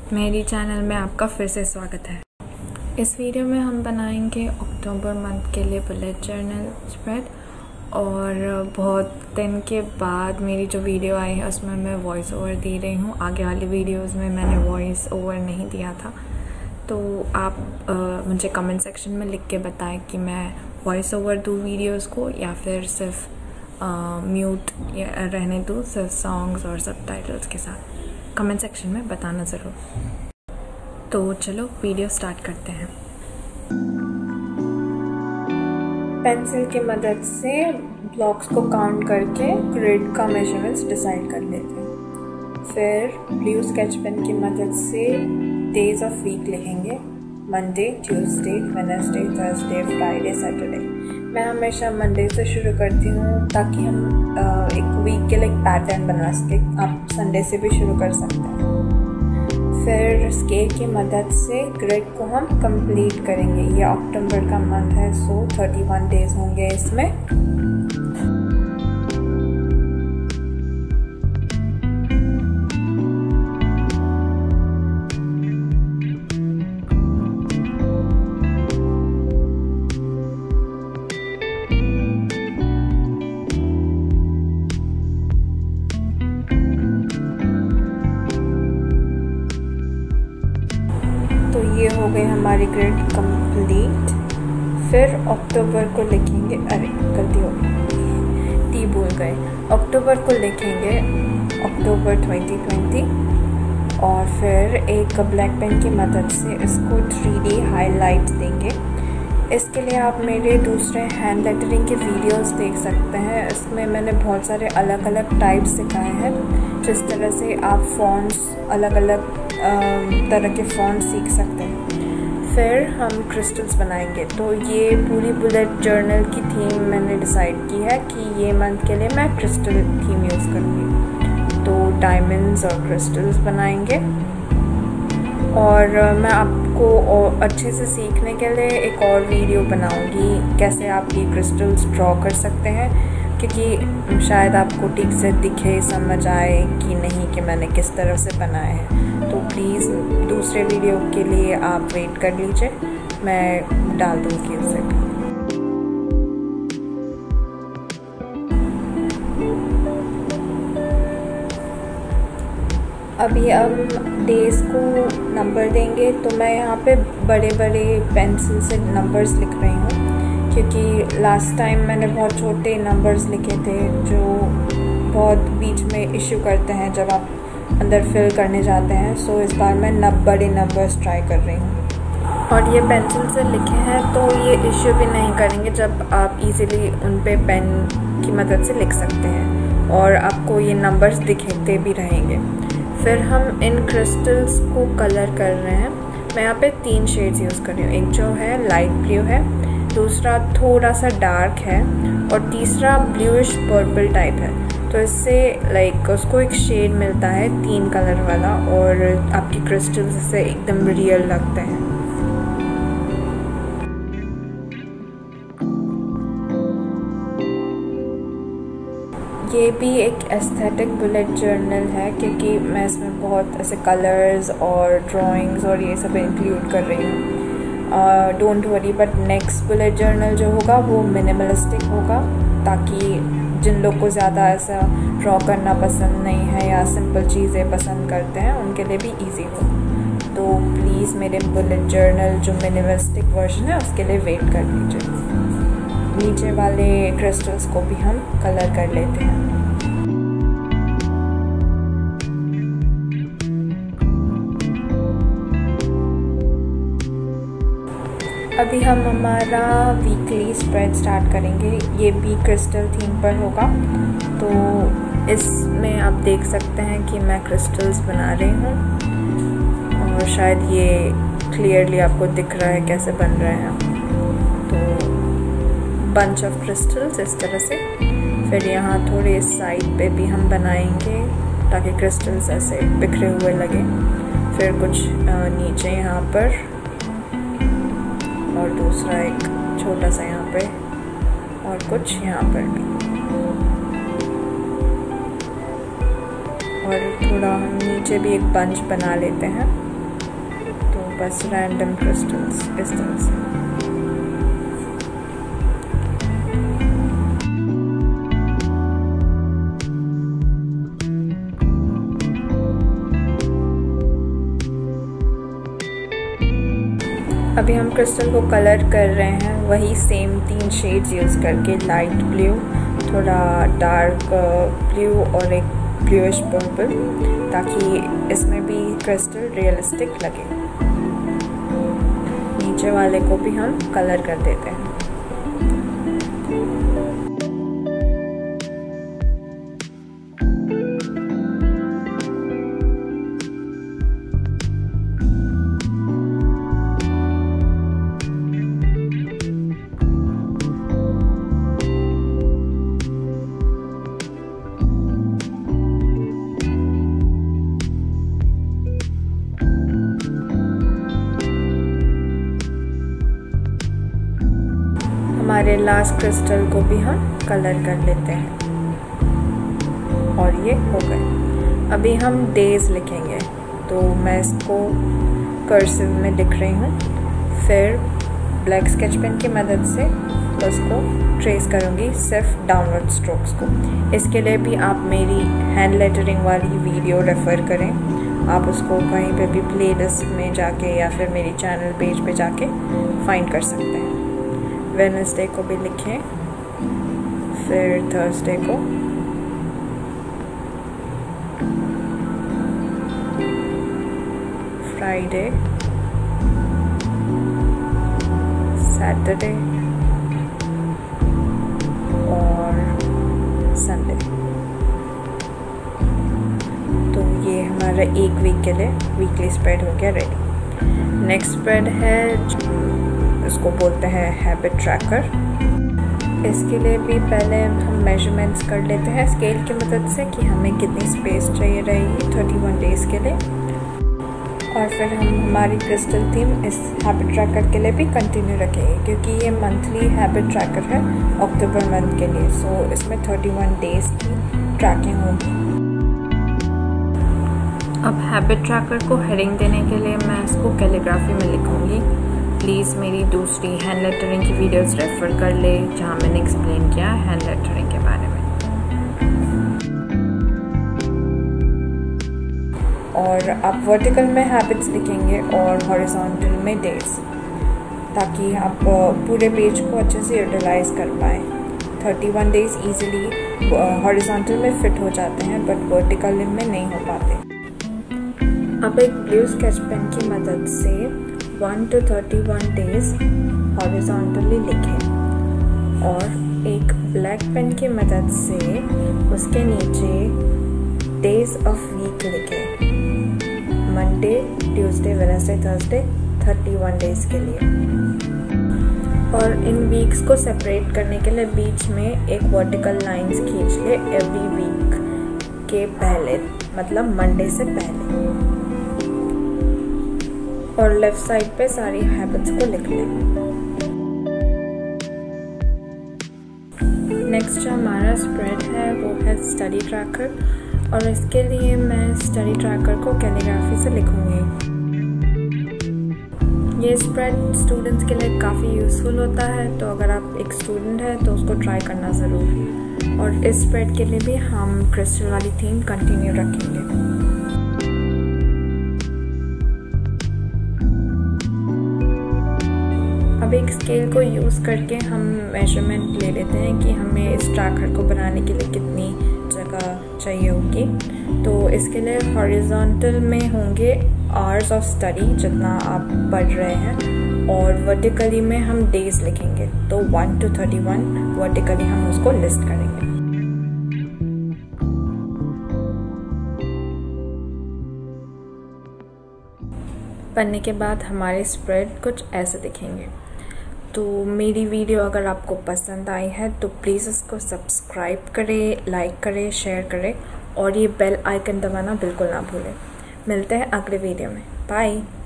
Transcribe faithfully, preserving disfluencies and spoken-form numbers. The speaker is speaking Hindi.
मेरी चैनल में आपका फिर से स्वागत है। इस वीडियो में हम बनाएंगे अक्टूबर मंथ के लिए बुलेट जर्नल स्प्रेड। और बहुत दिन के बाद मेरी जो वीडियो आई है उसमें मैं वॉइस ओवर दे रही हूँ। आगे वाली वीडियोस में मैंने वॉइस ओवर नहीं दिया था, तो आप आ, मुझे कमेंट सेक्शन में लिख के बताएं कि मैं वॉइस ओवर दूँ वीडियोस को या फिर सिर्फ म्यूट रहने दूँ, सिर्फ सॉन्ग्स और सबटाइटल्स के साथ। कमेंट सेक्शन में बताना ज़रूर। तो चलो वीडियो स्टार्ट करते हैं। पेंसिल की मदद से ब्लॉक्स को काउंट करके ग्रिड का मेजरमेंट्स डिसाइड कर लेते हैं। फिर ब्लू स्केच पेन की मदद से डेज ऑफ वीक लिखेंगे। Monday, Tuesday, Wednesday, Thursday, Friday, Saturday. मैं हमेशा मंडे से शुरू करती हूँ ताकि हम एक वीक के लिए एक पैटर्न बना सके। आप संडे से भी शुरू कर सकते हैं। फिर स्केल की मदद से ग्रिड को हम कंप्लीट करेंगे। ये अक्टूबर का मंथ है, सो इकतीस डेज होंगे इसमें। तो ये हो गई हमारी ग्रिड कंप्लीट। फिर अक्टूबर को लिखेंगे, अरे गलती हो गई, टी भूल गए। अक्टूबर को लिखेंगे अक्टूबर दो हज़ार बीस और फिर एक ब्लैक पेन की मदद से इसको थ्री डी हाईलाइट देंगे। इसके लिए आप मेरे दूसरे हैंड लेटरिंग के वीडियोस देख सकते हैं। इसमें मैंने बहुत सारे अलग अलग टाइप्स सिखाए हैं, जिस तरह से आप फॉन्ट्स अलग अलग तरह के फॉन्ट्स सीख सकते हैं। फिर हम क्रिस्टल्स बनाएंगे। तो ये पूरी बुलेट जर्नल की थीम मैंने डिसाइड की है कि ये मंथ के लिए मैं क्रिस्टल थीम यूज़ करूँगी। तो डायमंड्स और क्रिस्टल्स बनाएंगे। और मैं आपको और अच्छे से सीखने के लिए एक और वीडियो बनाऊंगी कैसे आप ये क्रिस्टल्स ड्रॉ कर सकते हैं, क्योंकि शायद आपको ठीक से दिखे, समझ आए कि नहीं कि मैंने किस तरह से बनाए हैं। तो प्लीज़ दूसरे वीडियो के लिए आप वेट कर लीजिए, मैं डाल दूँगी उसे भी। अभी हम डेज़ को नंबर देंगे। तो मैं यहाँ पे बड़े बड़े पेंसिल से नंबर्स लिख रही हूँ, क्योंकि लास्ट टाइम मैंने बहुत छोटे नंबर्स लिखे थे जो बहुत बीच में इश्यू करते हैं जब आप अंदर फिल करने जाते हैं। सो इस बार मैं नब बड़े नंबर्स ट्राई कर रही हूँ। और ये पेंसिल से लिखे हैं तो ये इश्यू भी नहीं करेंगे जब आप इजीली उन पे पेन की मदद से लिख सकते हैं और आपको ये नंबर्स दिखते भी रहेंगे। फिर हम इन क्रिस्टल्स को कलर कर रहे हैं। मैं यहाँ पे तीन शेड्स यूज़ कर रही हूँ। एक जो है लाइट ब्लू है, दूसरा थोड़ा सा डार्क है और तीसरा ब्लूइश पर्पल टाइप है। तो इससे लाइक उसको एक शेड मिलता है तीन कलर वाला और आपकी क्रिस्टल्स इससे एकदम रियल लगते हैं। ये भी एक एस्थेटिक बुलेट जर्नल है, क्योंकि मैं इसमें बहुत ऐसे कलर्स और ड्राइंग्स और ये सब इंक्लूड कर रही हूँ। Don't worry, but next bullet journal जो होगा वो मिनिमलिस्टिक होगा, ताकि जिन लोग को ज़्यादा ऐसा ड्रॉ करना पसंद नहीं है या सिंपल चीज़ें पसंद करते हैं उनके लिए भी ईजी हो। तो प्लीज़ मेरे बुलेट जर्नल जो मिनिमलिस्टिक वर्जन है उसके लिए वेट कर लीजिए। नीचे वाले क्रिस्टल्स को भी हम कलर कर लेते हैं। अभी हम हमारा वीकली स्प्रेड स्टार्ट करेंगे। ये भी क्रिस्टल थीम पर होगा। तो इसमें आप देख सकते हैं कि मैं क्रिस्टल्स बना रही हूँ और शायद ये क्लियरली आपको दिख रहा है कैसे बन रहे हैं। तो बंच ऑफ क्रिस्टल्स इस तरह से। फिर यहाँ थोड़े इस साइड पे भी हम बनाएंगे ताकि क्रिस्टल्स ऐसे बिखरे हुए लगे। फिर कुछ नीचे यहाँ पर और दूसरा एक छोटा सा यहाँ पे और कुछ यहाँ पर भी। और थोड़ा हम नीचे भी एक बंच बना लेते हैं। बस रैंडम क्रिस्टल्स इस तरह से। अभी हम क्रिस्टल को कलर कर रहे हैं, वही सेम तीन शेड्स यूज़ करके, लाइट ब्लू, थोड़ा डार्क ब्लू और एक ब्लूइश पर्पल, ताकि इसमें भी क्रिस्टल रियलिस्टिक लगे। नीचे वाले को भी हम कलर कर देते हैं। हमारे लास्ट क्रिस्टल को भी हम कलर कर लेते हैं और ये हो गए। अभी हम डेज लिखेंगे, तो मैं इसको कर्सिव में लिख रही हूँ, फिर ब्लैक स्केच पेन की मदद से उसको ट्रेस करूँगी सिर्फ डाउनवर्ड स्ट्रोक्स को। इसके लिए भी आप मेरी हैंड लेटरिंग वाली वीडियो रेफ़र करें, आप उसको कहीं पे भी प्लेलिस्ट में जाके या फिर मेरी चैनल पेज पे जाके फाइंड कर सकते हैं। वेडनेसडे को भी लिखें, फिर थर्सडे को, फ्राइडे, सैटरडे और संडे। तो ये हमारा एक वीक के लिए वीकली स्प्रेड हो गया रेडी। नेक्स्ट स्प्रेड है, इसको बोलते हैं हैबिट ट्रैकर। इसके लिए भी पहले हम मेजरमेंट्स कर लेते हैं स्केल की मदद से कि हमें कितनी स्पेस चाहिए रहेगी इकतीस डेज़ के लिए, और फिर हम हमारी क्रिस्टल थीम इस हैबिट ट्रैकर के लिए भी कंटिन्यू रखेंगे, क्योंकि ये मंथली हैबिट ट्रैकर है अक्टूबर मंथ के लिए। सो इसमें इकतीस डेज़ की ट्रैकिंग होगी। अब हैबिट ट्रैकर को हेडिंग देने के लिए मैं इसको कैलीग्राफी में लिखूँगी। प्लीज़ मेरी दूसरी हैंड लेटरिंग की वीडियोस रेफ़र कर ले, जहाँ मैंने एक्सप्लेन किया है हैंड लेटरिंग के बारे में। और आप वर्टिकल में हैबिट्स लिखेंगे और हॉरिजॉन्टल में डेज, ताकि आप पूरे पेज को अच्छे से यूटिलाइज कर पाएँ। इकतीस डेज ईजिली हॉरिजॉन्टल में फिट हो जाते हैं, बट वर्टिकल में नहीं हो पाते। अब एक ब्लू स्केच पेन की मदद से one two thirty one days horizontally लिखें, और एक ब्लैक पेन की मदद से उसके नीचे डेज ऑफ वीक लिखें, Monday, Tuesday, Wednesday, Thursday, thirty one days के लिए। और इन वीक्स को सेपरेट करने के लिए बीच में एक वर्टिकल लाइंस खींच ले एवरी वीक के पहले, मतलब मंडे से पहले, और लेफ्ट साइड पे सारी हैबिट्स को लिख लें। नेक्स्ट जो हमारा स्प्रेड है वो है स्टडी ट्रैकर, और इसके लिए मैं स्टडी ट्रैकर को कैलीग्राफी से लिखूंगी। ये स्प्रेड स्टूडेंट्स के लिए काफ़ी यूज़फुल होता है, तो अगर आप एक स्टूडेंट हैं तो उसको ट्राई करना ज़रूर। और इस स्प्रेड के लिए भी हम क्रिस्टल वाली थीम कंटिन्यू रखेंगे। अब एक स्केल को यूज़ करके हम मेजरमेंट ले लेते हैं कि हमें इस ट्रैकर को बनाने के लिए कितनी जगह चाहिए होगी। तो इसके लिए हॉरिजॉन्टल में होंगे आवर्स ऑफ स्टडी, जितना आप पढ़ रहे हैं, और वर्टिकली में हम डेज लिखेंगे, तो one two thirty one vertically हम उसको लिस्ट करेंगे। पढ़ने के बाद हमारे स्प्रेड कुछ ऐसे दिखेंगे। तो मेरी वीडियो अगर आपको पसंद आई है तो प्लीज़ इसको सब्सक्राइब करें, लाइक करें, शेयर करें, और ये बेल आइकन दबाना बिल्कुल ना भूलें। मिलते हैं अगले वीडियो में। बाय।